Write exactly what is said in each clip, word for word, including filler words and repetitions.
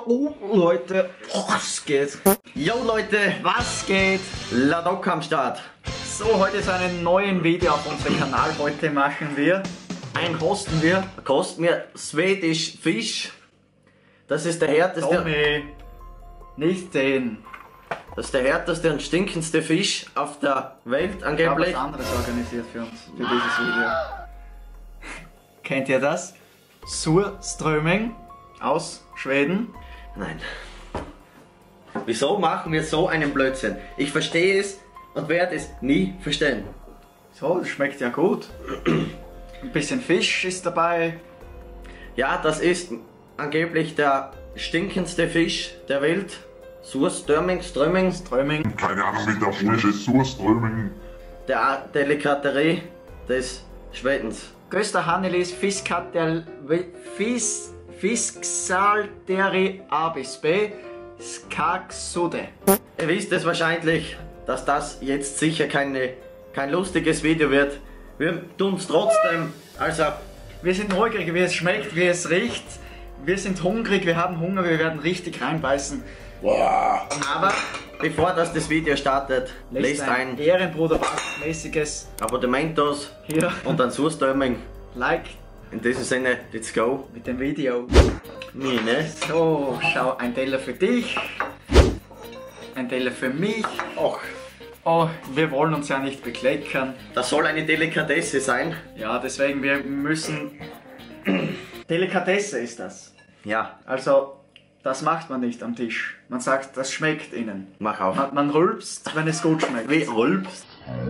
Oh Leute, was geht? Yo Leute, was geht? Ladok am Start. So, heute ist ein neues Video auf unserem Kanal. Heute machen wir, ein hosten wir, kosten wir Swedish Fish. Das ist der härteste... Tommy, nicht sehen. Das ist der härteste und stinkendste Fisch auf der Welt angeblich. Ich habe was anderes organisiert für uns, für dieses Video. Kennt ihr das? Surströmming aus Schweden. Nein. Wieso machen wir so einen Blödsinn? Ich verstehe es und werde es nie verstehen. So, das schmeckt ja gut. Ein bisschen Fisch ist dabei. Ja, das ist angeblich der stinkendste Fisch der Welt. Surströmming, Strömming, Strömming. Keine Ahnung, wie der Flasche Surströmming. Der Delikaterie des Schwedens. Größter Hannelis Fiskatel Fis Fisksalteri A bis B Skaksude. Ihr wisst es wahrscheinlich, dass das jetzt sicher keine, kein lustiges Video wird. Wir tun es trotzdem, also... Wir sind neugierig, wie es schmeckt, wie es riecht. Wir sind hungrig, wir haben Hunger, wir werden richtig reinbeißen. Wow. Aber bevor das, das Video startet, Lest lest ein Ehrenbruder-mäßiges Abonnementos hier und ein Surströmming. Like In diesem Sinne, let's go. mit dem Video. Mine. So, schau, ein Teller für dich, ein Teller für mich. Och, Oh, wir wollen uns ja nicht bekleckern. das soll eine Delikatesse sein. Ja, deswegen wir müssen... Delikatesse ist das. Ja, Also, das macht man nicht am Tisch. Man sagt, das schmeckt ihnen. mach auf. Man, man rülpst, wenn es gut schmeckt. Wie rülpst?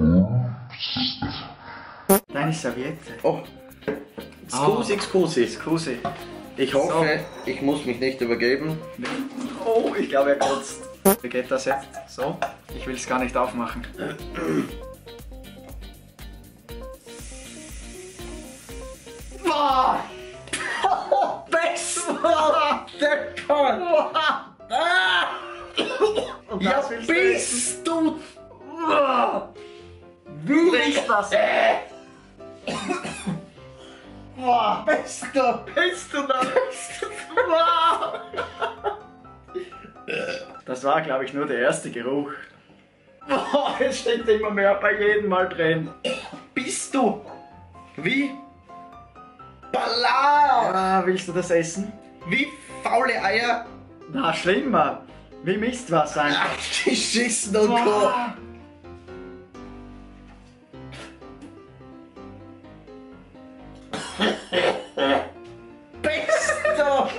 Deine Serviette. Oh, scusi, scusi. Scusi. Ich hoffe, ich muss mich nicht übergeben. Oh, ich glaube, er kotzt. Wie geht das jetzt? So? Ich will es gar nicht aufmachen. Boah! Besser! Der Gott! Und Ja, das willst du bist du... essen? Wie riecht das? Boah! Bist du... Bist du da? Das war, glaube ich, nur der erste Geruch. Boah, es steckt immer mehr bei jedem Mal drin. Bist du... Wie... Ballard! Ah, willst du das essen? Wie faule Eier... Na, schlimmer. Wie Mistwasser einfach. Geschissen und Co. Boah. Bist du...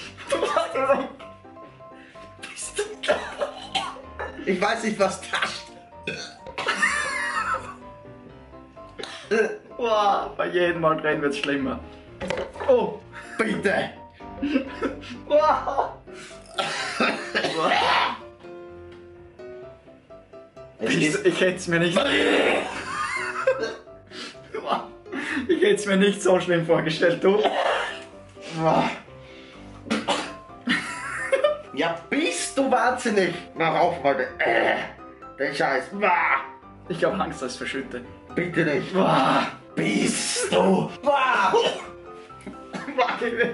Bist du da? Ich weiß nicht, was das... Boah, bei jedem Mal drin wird es schlimmer. Oh, Bitte! wow. Es Ich, ist... ich hätte es mir nicht... Ich hätte es mir nicht so schlimm vorgestellt, du. Ja, bist du wahnsinnig! Mach auf, Leute! Äh, den Scheiß! Wah, Ich habe Angst, dass ich verschütte. bitte nicht! Boah. Bist du! Wah, Geh weg.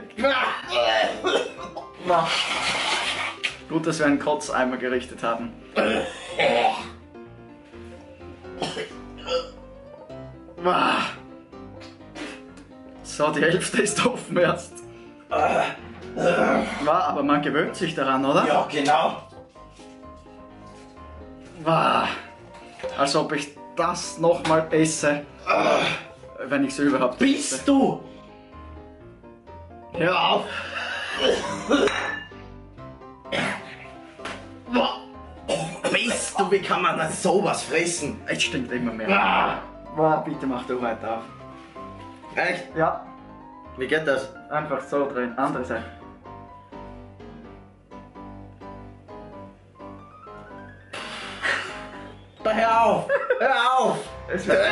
wah. Gut, dass wir einen Kotzeimer gerichtet haben. Boah. So, die Hälfte ist offen erst. War, aber man gewöhnt sich daran, oder? Ja, genau! Wow. Als ob ich das nochmal esse, wenn ich es überhaupt esse. Bist du! Hör auf! Bist du! Wie kann man das sowas fressen? Es stinkt immer mehr. Ah. Wow, bitte mach du weiter auf. Echt? Ja, Wie geht das? einfach so drehen. Andere Seite. Da hör auf! Hör auf! Es wird.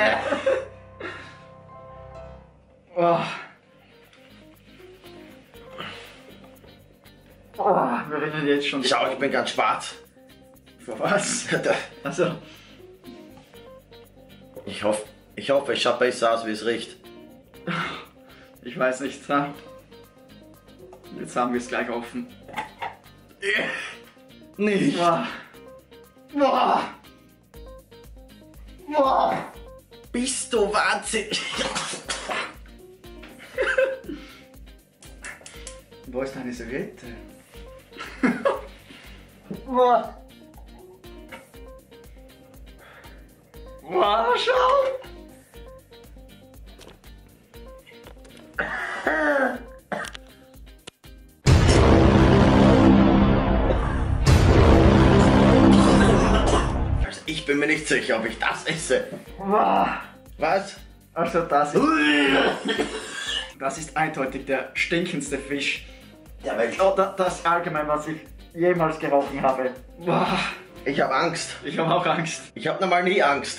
Oh. Oh, wir rennen jetzt schon. Schau, ich bin ganz schwarz. Vor was? Also, Ich hoffe, ich hoffe, es schaut besser aus, wie es riecht. ich weiß nicht. Ha? Jetzt haben wir es gleich offen. Nicht. Boah. Boah. Boah. Bist du wahnsinnig? Wo ist deine Serviette? Boah. Boah, schau. Also ich bin mir nicht sicher, ob ich das esse. Boah. Was? Also das ist, das ist eindeutig der stinkendste Fisch. Der Welt. Oh, da, das allgemein, was ich jemals gerochen habe. Boah. Ich habe Angst. Ich habe auch Angst. Ich habe normal nie Angst.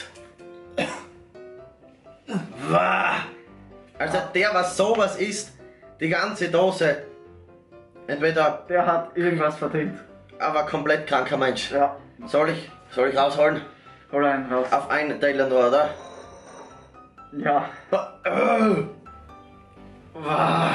Also der, was sowas isst, die ganze Dose, entweder Der hat irgendwas verdient. aber komplett kranker Mensch. Ja. Soll ich, soll ich rausholen? Hol einen raus. Auf einen Teller nur, oder? Ja. Wow.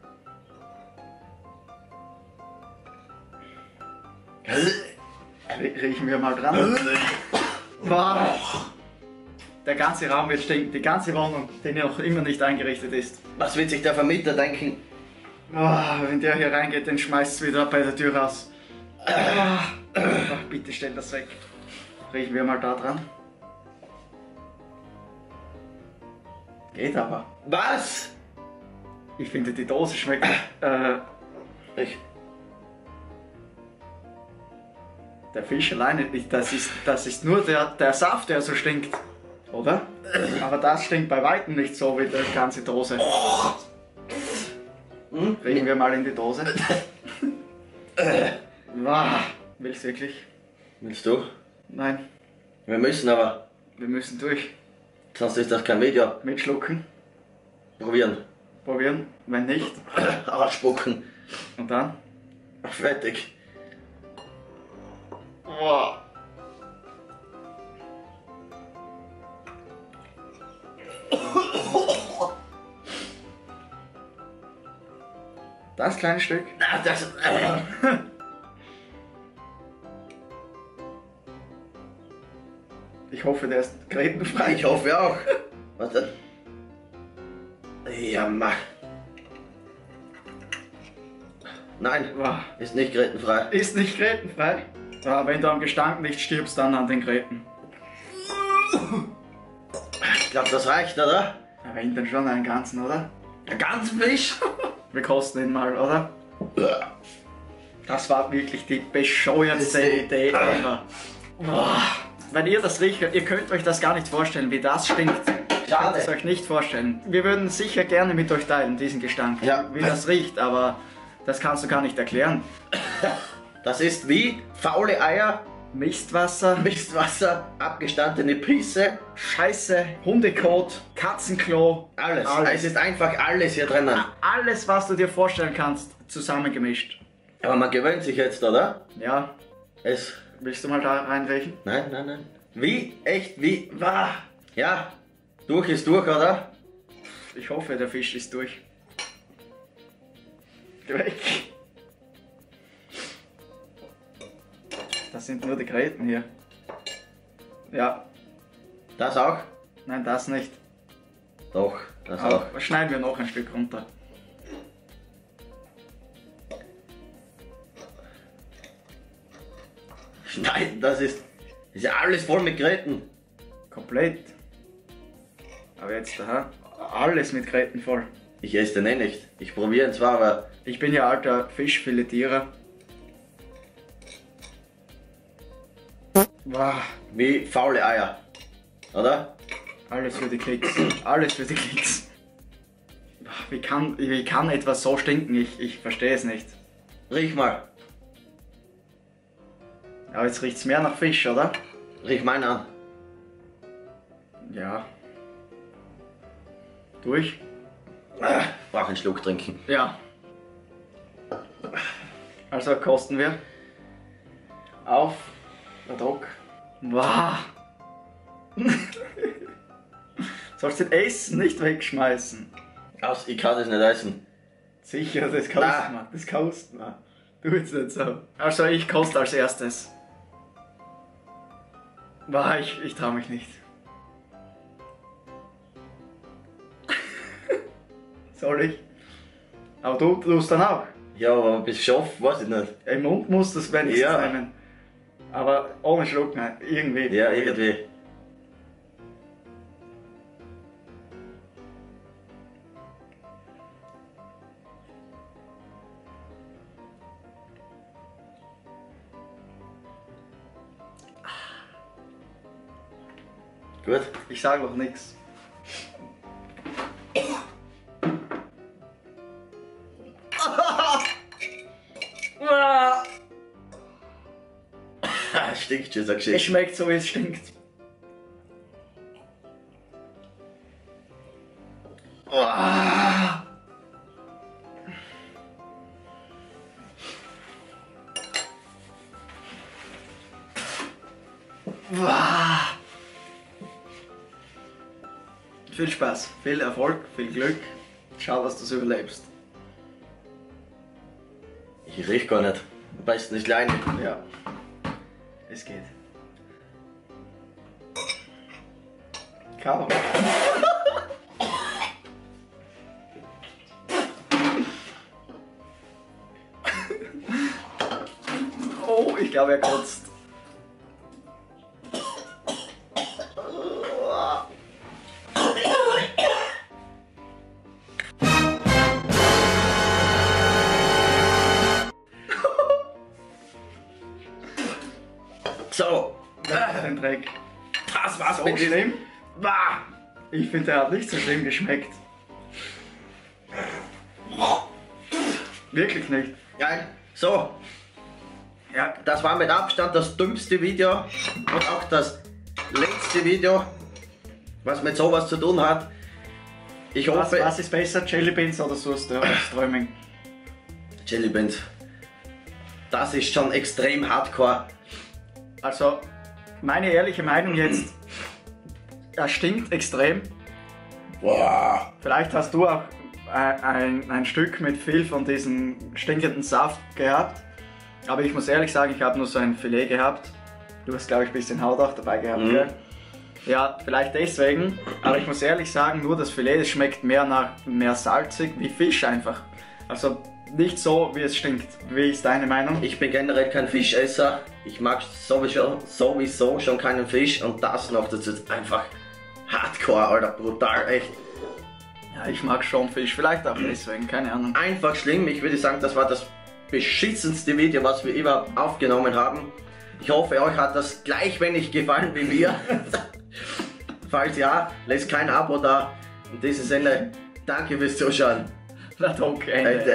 Riechen wir mal dran. Wow. Der ganze Raum wird stinken. Die ganze Wohnung, die noch immer nicht eingerichtet ist. Was wird sich der Vermieter denken? Wow, wenn der hier reingeht, den schmeißt es wieder bei der Tür raus. Ach, bitte stell das weg. Riechen wir mal da dran. Geht aber. Was? Ich finde, die Dose schmeckt. Äh, Ich. der Fisch alleine, nicht, das ist, das ist nur der, der Saft, der so stinkt. Oder? Aber das stinkt bei weitem nicht so wie die ganze Dose. Hm? Riechen wir mal in die Dose. Wow. Willst du wirklich? Willst du? Nein, Wir müssen aber, wir müssen durch. sonst ist das kein Video. Mitschlucken, Probieren. probieren, wenn nicht. Aber spucken. Und dann? Fertig. Wow. Das kleine Stück. Ah, das, äh. Ich hoffe, der ist grätenfrei. Ich hoffe auch. Was denn? Ja, mach. Nein, Wow. ist nicht grätenfrei. Ist nicht grätenfrei. Ja, wenn du am Gestank nicht stirbst, dann an den Gräten. Ich glaube, das reicht, oder? Aber ihn dann schon einen ganzen, oder? Der ganze Fisch? Wir kosten ihn mal, oder? Das war wirklich die bescheuertste Idee ever. Boah. Wenn ihr das riecht, ihr könnt euch das gar nicht vorstellen, wie das stinkt. Ihr könnt es Schade. euch nicht vorstellen. Wir würden sicher gerne mit euch teilen, diesen Gestank, Ja. wie das riecht, aber das kannst du gar nicht erklären. Das ist wie faule Eier, Mistwasser, Mistwasser, abgestandene Pisse, Scheiße, Hundekot, Katzenklo, alles. alles. Es ist einfach alles hier drinnen. Alles, was du dir vorstellen kannst, zusammengemischt. Aber man gewöhnt sich jetzt, oder? Ja, Es. willst du mal da reinriechen? Nein, nein, nein. Wie? Echt? Wie? Wah. Ja. Durch ist durch, oder? Ich hoffe, der Fisch ist durch. Geh weg. Das sind nur die Gräten hier. Ja, Das auch? nein, das nicht. Doch, das auch. Aber schneiden wir noch ein Stück runter. Nein, das ist. Ist ja alles voll mit Gräten. Komplett. Aber jetzt da, alles mit Gräten voll. Ich esse den eh nicht. Ich probiere ihn zwar, aber. Ich bin ja alter Fischfiletierer. Wow, Wie faule Eier. Oder? alles für die Klicks. Alles für die Klicks. Wie kann, wie kann etwas so stinken? Ich, ich verstehe es nicht. Riech mal. Aber jetzt riecht es mehr nach Fisch, oder? Riech meinen an. Ja. Durch? Ah, brauch einen Schluck trinken. Ja. Also kosten wir. Auf. Der Druck. Wow. Sollst du den Essen nicht wegschmeißen? Aus, ich kann das nicht essen. Sicher, das kostet Na. man. Das kostet man. Tut's nicht so. Also ich koste als erstes. War ich, ich trau mich nicht. Soll ich? Aber du tust dann auch. Ja, aber bis geschafft, weiß ich nicht. Im Mund musst du es wenigstens Ja. nehmen. Aber ohne Schluck, nein, irgendwie. Ja, irgendwie. Gut. Ich sage noch nichts. Stinkt schon so Es geschickt. schmeckt so, wie es stinkt. Viel Spaß, viel Erfolg, viel Glück. Schau, dass du es überlebst. Ich riech gar nicht. Am besten ist klein. Ja, es geht. Kaum. Oh, ich glaube, er kotzt. So. Den Dreck. Das war's So mit diesem. schlimm? Bah. Ich finde, der hat nicht so schlimm geschmeckt. Wirklich nicht. Geil. So. Ja, Das war mit Abstand das dümmste Video und auch das letzte Video, was mit sowas zu tun hat. Ich was, hoffe, was ist besser, Jelly Beans oder Surströmming? Jelly Beans, das ist schon extrem hardcore. Also, meine ehrliche Meinung jetzt, er stinkt extrem. Boah. Vielleicht hast du auch ein, ein, ein Stück mit viel von diesem stinkenden Saft gehabt. Aber ich muss ehrlich sagen, ich habe nur so ein Filet gehabt. Du hast, glaube ich, ein bisschen Haut auch dabei gehabt, Mhm. gell? Ja, vielleicht deswegen. Aber ich muss ehrlich sagen, nur das Filet, das schmeckt mehr nach mehr salzig wie Fisch einfach. Also nicht so, wie es stinkt. Wie ist deine Meinung? Ich bin generell kein Fischesser. Ich mag sowieso, sowieso schon keinen Fisch und das noch dazu ist einfach hardcore, Alter, brutal, echt. Ja, ich mag schon Fisch, vielleicht auch deswegen, keine Ahnung. Einfach schlimm. Ich würde sagen, das war das beschissenste Video, was wir überhaupt aufgenommen haben. Ich hoffe, euch hat das gleich wenig gefallen wie mir. Falls ja, lasst kein Abo da. In diesem Sinne, danke fürs Zuschauen. Na danke, Ende. Ende.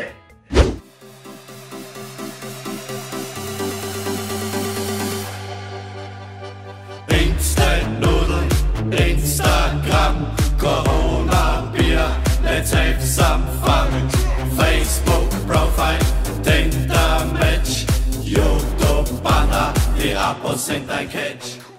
Instant-Nudeln, Instagram, Corona-Bier, let's have some fun. Facebook-Profile, Tinder-Match, YouTube-Banner, die Abos sind ein Catch.